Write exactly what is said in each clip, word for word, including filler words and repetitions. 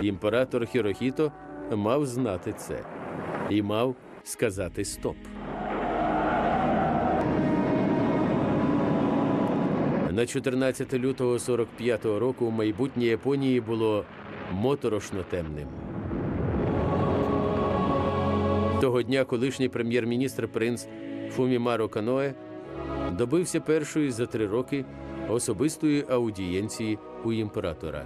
Імператор Хірохіто мав знати це і мав сказати «стоп». На чотирнадцяте лютого сорок п'ятого року майбутнє Японії було моторошно темним. Того дня колишній прем'єр-міністр принц Фумімаро Каное добився першої за три роки особистої аудієнції у імператора.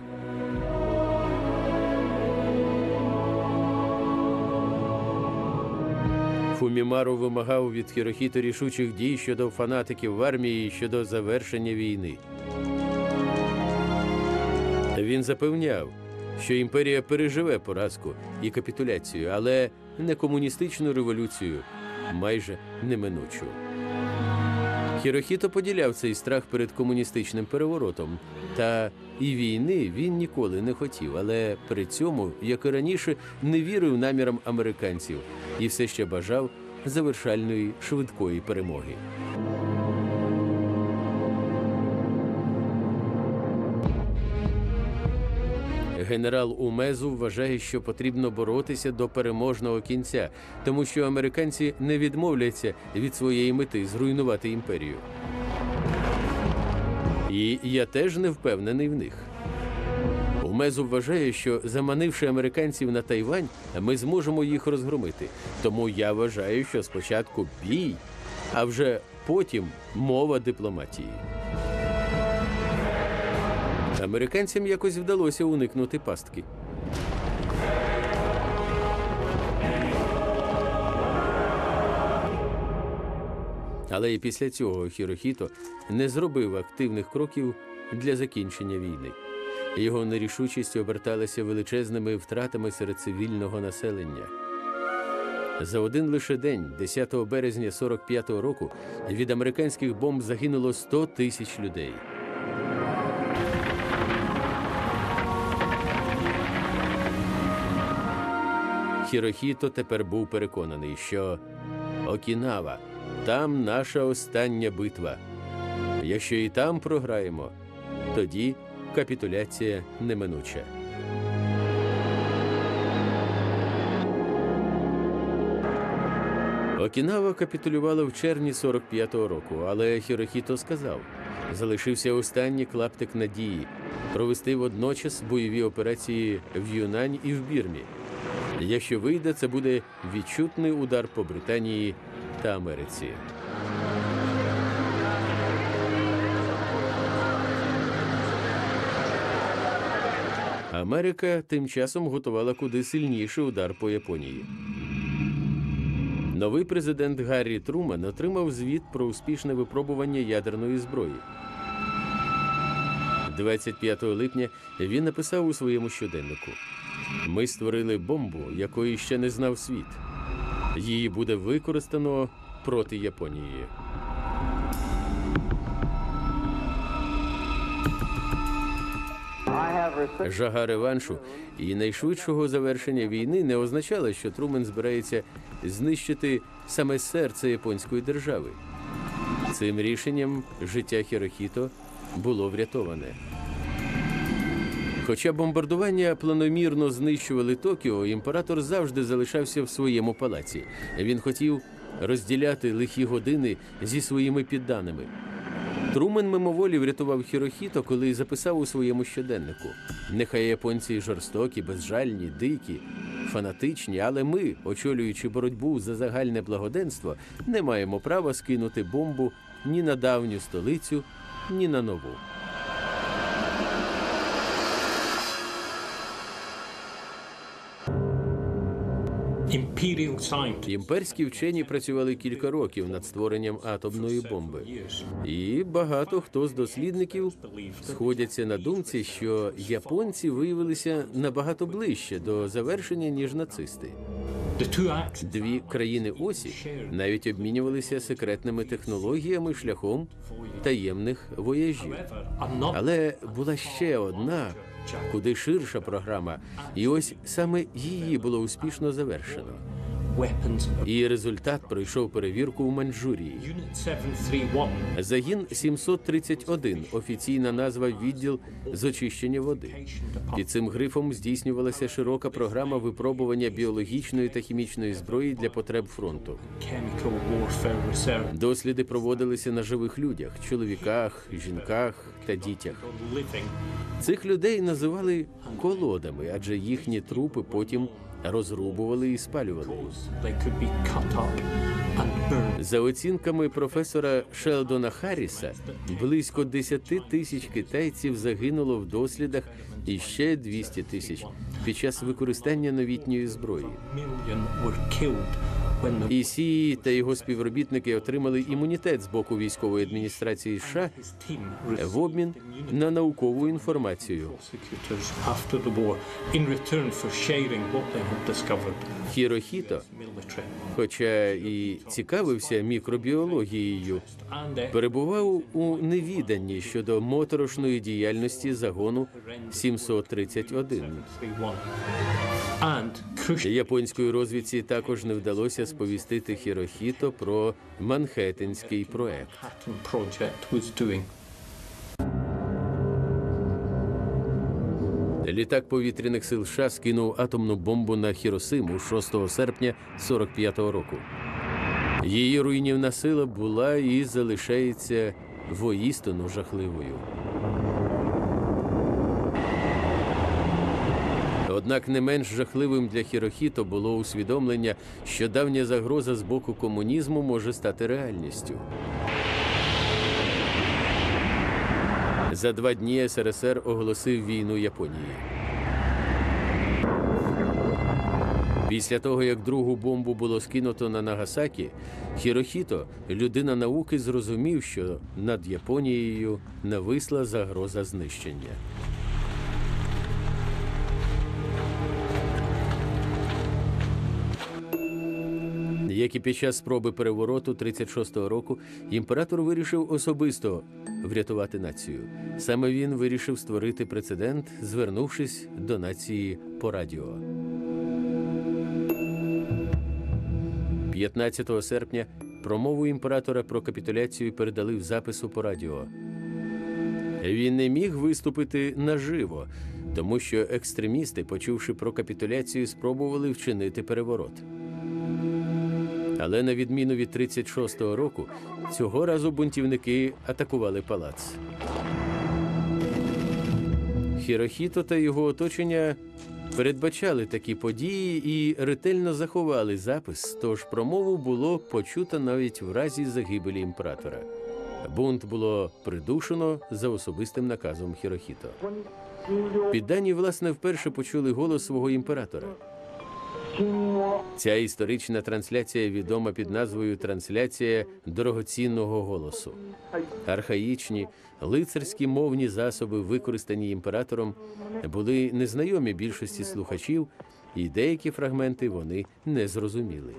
Фумімаро вимагав від Хірохіто рішучих дій щодо фанатиків в армії і щодо завершення війни. Він запевняв, що імперія переживе поразку і капітуляцію, але не комуністичну революцію, майже неминучу. Хірохіто поділяв цей страх перед комуністичним переворотом. Та і війни він ніколи не хотів, але при цьому, як і раніше, не вірив намірам американців і все ще бажав завершальної швидкої перемоги. Генерал Умезу вважає, що потрібно боротися до переможного кінця, тому що американці не відмовляться від своєї мети зруйнувати імперію. І я теж не впевнений в них. Умезу вважає, що заманивши американців на Тайвань, ми зможемо їх розгромити. Тому я вважаю, що спочатку бій, а вже потім мова дипломатії. Американцям якось вдалося уникнути пастки. Але і після цього Хірохіто не зробив активних кроків для закінчення війни. Його нерішучість оберталася величезними втратами серед цивільного населення. За один лише день, десятого березня сорок п'ятого року, від американських бомб загинуло сто тисяч людей. Хірохіто тепер був переконаний, що Окінава – там наша остання битва. Якщо і там програємо, тоді капітуляція неминуча. Окінава капітулювала в червні сорок п'ятого року, але Хірохіто сказав, залишився останній клаптик надії – провести водночас бойові операції в Юнань і в Бірмі. Якщо вийде, це буде відчутний удар по Британії та Америці. Америка тим часом готувала куди сильніший удар по Японії. Новий президент Гаррі Труман отримав звіт про успішне випробування ядерної зброї. двадцять п'ятого липня він написав у своєму щоденнику: «Ми створили бомбу, якої ще не знав світ. Її буде використано проти Японії». Жага реваншу і найшвидшого завершення війни не означала, що Труман збирається знищити саме серце японської держави. Цим рішенням життя Хірохіто було врятоване. Хоча бомбардування планомірно знищували Токіо, імператор завжди залишався в своєму палаці. Він хотів розділяти лихі години зі своїми підданими. Труман мимоволі врятував Хірохіто, коли записав у своєму щоденнику: «Нехай японці жорстокі, безжальні, дикі, фанатичні, але ми, очолюючи боротьбу за загальне благоденство, не маємо права скинути бомбу ні на давню столицю, ні на нову». Імперські вчені працювали кілька років над створенням атомної бомби. І багато хто з дослідників сходяться на думці, що японці виявилися набагато ближче до завершення, ніж нацисти. Дві країни-осі навіть обмінювалися секретними технологіями шляхом таємних вояжів. Але була ще одна, куди ширша програма, і ось саме її було успішно завершено. І результат пройшов перевірку у Маньчжурії. Загін сімсот тридцять один – офіційна назва «Відділ з очищення води». Під цим грифом здійснювалася широка програма випробування біологічної та хімічної зброї для потреб фронту. Досліди проводилися на живих людях – чоловіках, жінках та дітях. Цих людей називали колодами, адже їхні трупи потім розрубували і спалювали. За оцінками професора Шелдона Харріса, близько десять тисяч китайців загинуло в дослідах і ще двісті тисяч під час використання новітньої зброї. І Сі та його співробітники отримали імунітет з боку військової адміністрації США в обмін на наукову інформацію. Хірохіто, хоча і цікавився мікробіологією, перебував у невіданні щодо моторошної діяльності загону сімсот тридцять один. Японської розвідці також не вдалося сповістити Хірохіто про Манхеттенський проект. Літак повітряних сил США скинув атомну бомбу на Хіросиму шостого серпня сорок п'ятого року. Її руйнівна сила була і залишається воістину жахливою. Однак не менш жахливим для Хірохіто було усвідомлення, що давня загроза з боку комунізму може стати реальністю. За два дні Ес Ер Ес Ер оголосив війну Японії. Після того, як другу бомбу було скинуто на Нагасакі, Хірохіто, людина науки, зрозумів, що над Японією нависла загроза знищення. Як і під час спроби перевороту тридцять шостого року, імператор вирішив особисто врятувати націю. Саме він вирішив створити прецедент, звернувшись до нації по радіо. п'ятнадцятого серпня промову імператора про капітуляцію передали в запису по радіо. Він не міг виступити наживо, тому що екстремісти, почувши про капітуляцію, спробували вчинити переворот. Але на відміну від тридцять шостого року, цього разу бунтівники атакували палац. Хірохіто та його оточення передбачали такі події і ретельно заховали запис, тож промову було почуто навіть в разі загибелі імператора. Бунт було придушено за особистим наказом Хірохіто. Піддані, власне, вперше почули голос свого імператора. Ця історична трансляція відома під назвою «Трансляція дорогоцінного голосу». Архаїчні, лицарські мовні засоби, використані імператором, були незнайомі більшості слухачів, і деякі фрагменти вони не зрозуміли.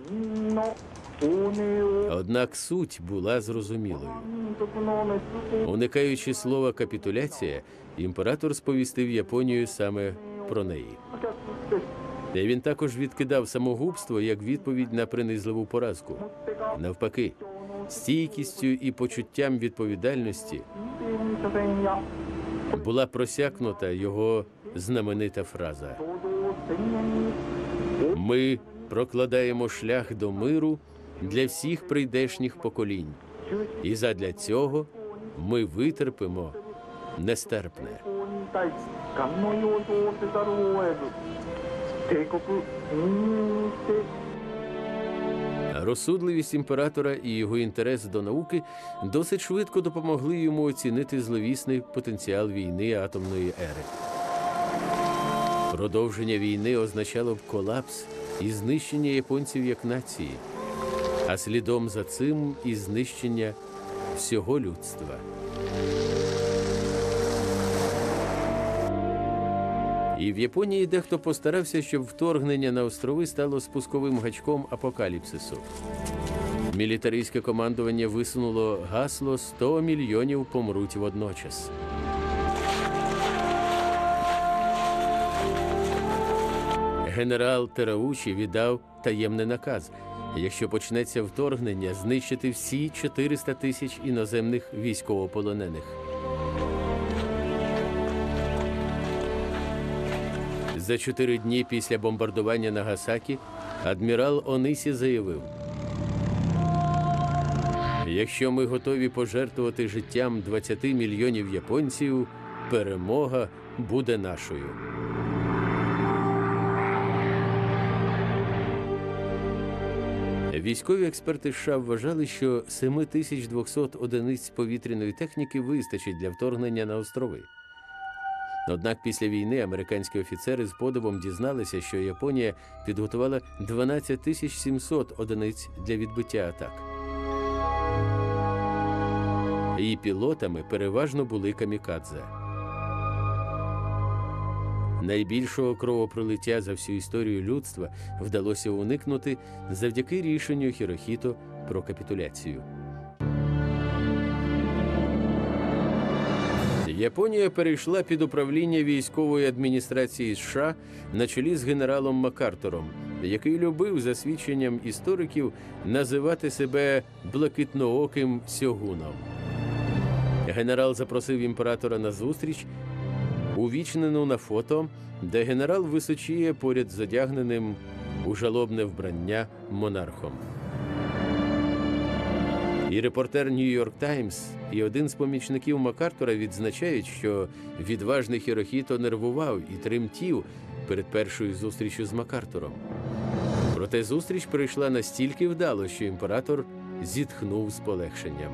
Однак суть була зрозумілою. Уникаючи слова «капітуляція», імператор сповістив Японію саме про неї. Та він також відкидав самогубство як відповідь на принизливу поразку. Навпаки, стійкістю і почуттям відповідальності була просякнута його знаменита фраза: «Ми прокладаємо шлях до миру для всіх прийдешніх поколінь, і задля цього ми витерпимо нестерпне». Розсудливість імператора і його інтерес до науки досить швидко допомогли йому оцінити зловісний потенціал війни атомної ери. Продовження війни означало б колапс і знищення японців як нації, а слідом за цим і знищення всього людства. І в Японії дехто постарався, щоб вторгнення на острови стало спусковим гачком апокаліпсису. Мілітаристське командування висунуло гасло «сто мільйонів помруть водночас». Генерал Тераучі віддав таємний наказ: якщо почнеться вторгнення, знищити всі чотириста тисяч іноземних військовополонених. За чотири дні після бомбардування Нагасакі адмірал Онисі заявив: якщо ми готові пожертвувати життям двадцяти мільйонів японців, перемога буде нашою. Військові експерти США вважали, що сім тисяч двісті одиниць повітряної техніки вистачить для вторгнення на острови. Однак після війни американські офіцери з подивом дізналися, що Японія підготувала дванадцять тисяч сімсот одиниць для відбиття атак. Її пілотами переважно були камікадзе. Найбільшого кровопролиття за всю історію людства вдалося уникнути завдяки рішенню Хірохіто про капітуляцію. Японія перейшла під управління військової адміністрації США на чолі з генералом МакАртуром, який любив, за свідченням істориків, називати себе блакитнооким сьогуном. Генерал запросив імператора на зустріч, увічнену на фото, де генерал височіє поряд з одягненим у жалобне вбрання монархом. І репортер «Нью-Йорк Таймс», і один з помічників МакАртура відзначають, що відважний Хірохіто нервував і тремтів перед першою зустрічю з МакАртуром. Проте зустріч пройшла настільки вдало, що імператор зітхнув з полегшенням.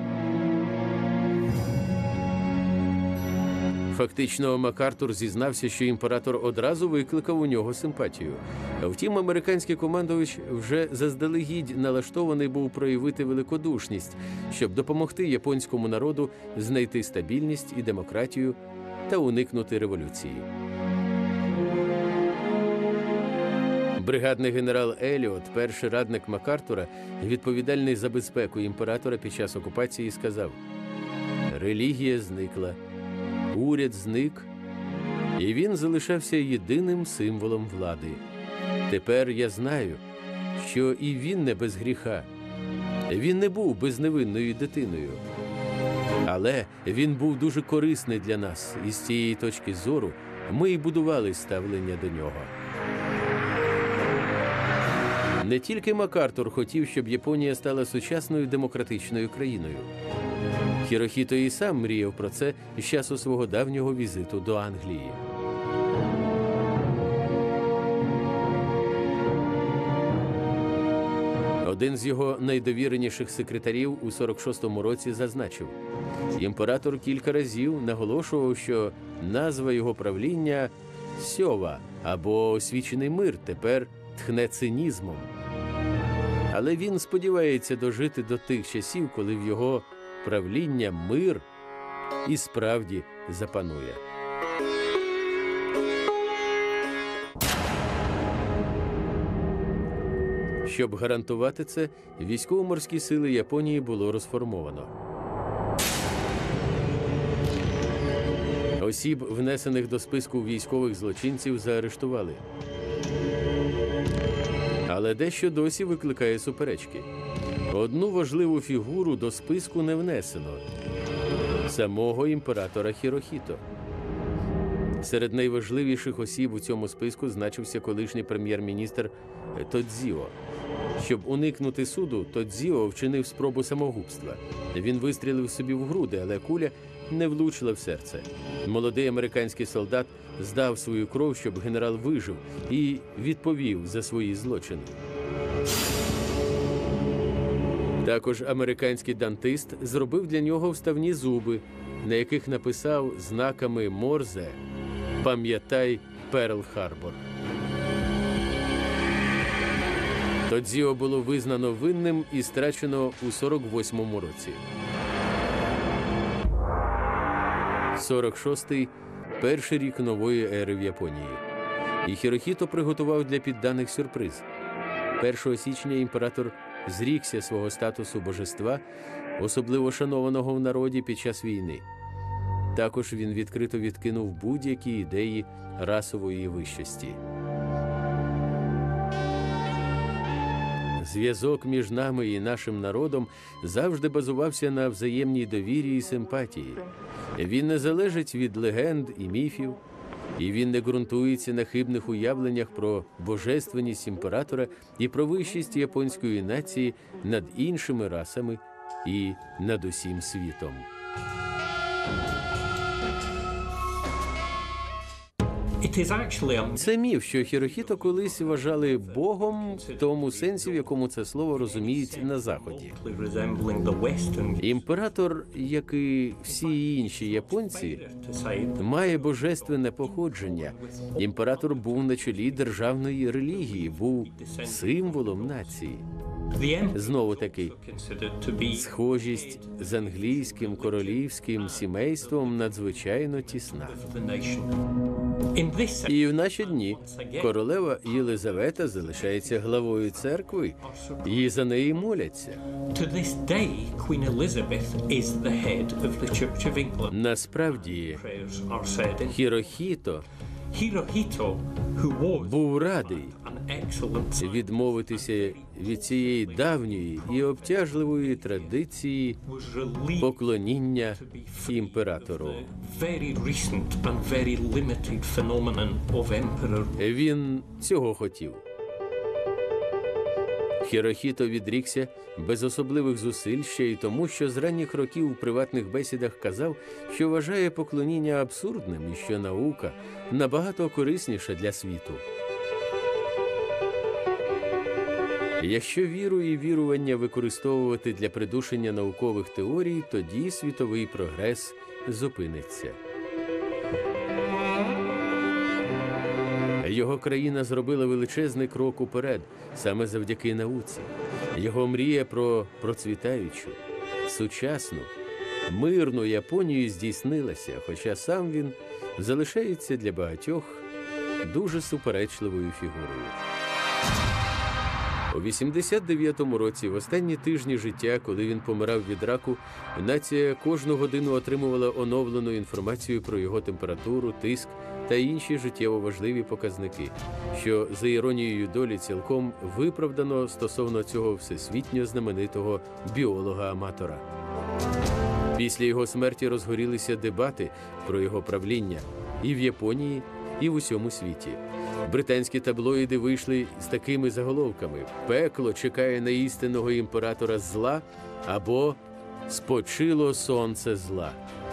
Фактично, МакАртур зізнався, що імператор одразу викликав у нього симпатію. Втім, американський командувач вже заздалегідь налаштований був проявити великодушність, щоб допомогти японському народу знайти стабільність і демократію та уникнути революції. Бригадний генерал Еліот, перший радник МакАртура, відповідальний за безпеку імператора під час окупації, сказав: «Релігія зникла, уряд зник, і він залишався єдиним символом влади. Тепер я знаю, що і він не без гріха. Він не був безневинною дитиною. Але він був дуже корисний для нас, і з цієї точки зору ми й будували ставлення до нього». Не тільки МакАртур хотів, щоб Японія стала сучасною демократичною країною. Хірохіто і сам мріяв про це з часу свого давнього візиту до Англії. Один з його найдовіреніших секретарів у сорок шостому році зазначив: імператор кілька разів наголошував, що назва його правління «Сьова» або «Освічений мир» тепер тхне цинізмом. Але він сподівається дожити до тих часів, коли в його правління мир і справді запанує. Щоб гарантувати це, військово-морські сили Японії було розформовано. Осіб, внесених до списку військових злочинців, заарештували. Але дещо досі викликає суперечки. Одну важливу фігуру до списку не внесено – самого імператора Хірохіто. Серед найважливіших осіб у цьому списку значився колишній прем'єр-міністр Тодзіо. Щоб уникнути суду, Тодзіо вчинив спробу самогубства. Він вистрілив собі в груди, але куля не влучила в серце. Молодий американський солдат здав свою кров, щоб генерал вижив, і відповів за свої злочини. Також американський дантист зробив для нього вставні зуби, на яких написав знаками Морзе «Пам'ятай Перл-Харбор». Тодзіо було визнано винним і страчено у сорок восьмому році. сорок шостий – перший рік нової ери в Японії. І Хірохіто приготував для підданих сюрприз. першого січня імператор зрікся свого статусу божества, особливо шанованого в народі під час війни. Також він відкрито відкинув будь-які ідеї расової вищості. Зв'язок між нами і нашим народом завжди базувався на взаємній довірі і симпатії. Він не залежить від легенд і міфів, і він не ґрунтується на хибних уявленнях про божественність імператора і про вищість японської нації над іншими расами і над усім світом. Це міф, що Хірохіто колись вважали богом в тому сенсі, в якому це слово розуміють на Заході. Імператор, як і всі інші японці, має божественне походження. Імператор був на чолі державної релігії, був символом нації. Знову таки, схожість з англійським королівським сімейством надзвичайно тісна. І в наші дні королева Єлизавета залишається главою церкви, і за неї моляться. Насправді, Хірохіто був радий відмовитися від цієї давньої і обтяжливої традиції поклоніння імператору. Він цього хотів. Хірохіто відрікся без особливих зусиль ще й тому, що з ранніх років у приватних бесідах казав, що вважає поклоніння абсурдним і що наука набагато корисніша для світу. Якщо віру і вірування використовувати для придушення наукових теорій, тоді світовий прогрес зупиниться. Його країна зробила величезний крок уперед, саме завдяки науці. Його мрія про процвітаючу, сучасну, мирну Японію здійснилася, хоча сам він залишається для багатьох дуже суперечливою фігурою. У вісімдесят дев'ятому році, в останні тижні життя, коли він помирав від раку, нація кожну годину отримувала оновлену інформацію про його температуру, тиск та інші життєво важливі показники, що, за іронією долі, цілком виправдано стосовно цього всесвітньо знаменитого біолога-аматора. Після його смерті розгорілися дебати про його правління і в Японії, і в усьому світі. Британські таблоїди вийшли з такими заголовками: «Пекло чекає на істинного імператора зла» або «Спочило сонце зла».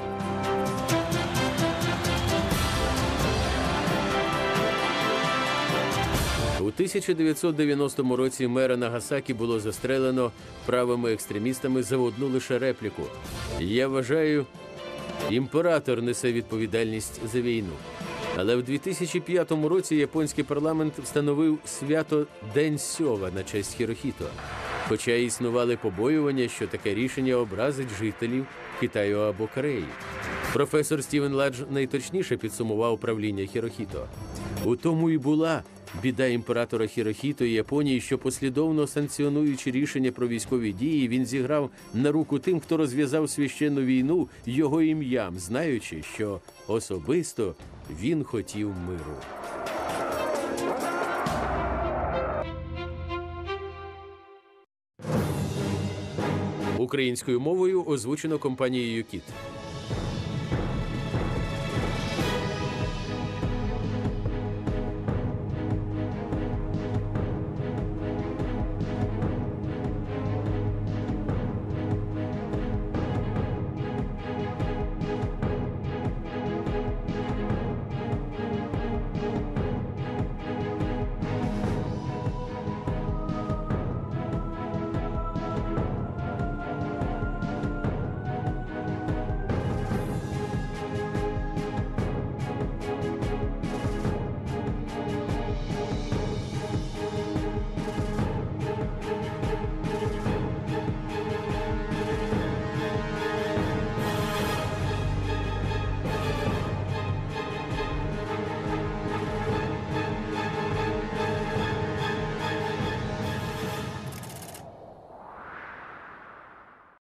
У тисяча дев'ятсот дев'яностому році мера Нагасакі було застрелено правими екстремістами за одну лише репліку: «Я вважаю, імператор несе відповідальність за війну». Але в дві тисячі п'ятому році японський парламент встановив свято День Сьова на честь Хірохіто, хоча існували побоювання, що таке рішення образить жителів Китаю або Кореї. Професор Стівен Ладж найточніше підсумував правління Хірохіто. У тому і була біда імператора Хірохіто і Японії, що послідовно санкціонуючи рішення про військові дії, він зіграв на руку тим, хто розв'язав священну війну його ім'ям, знаючи, що особисто він хотів миру. Українською мовою озвучено компанією «Кіт».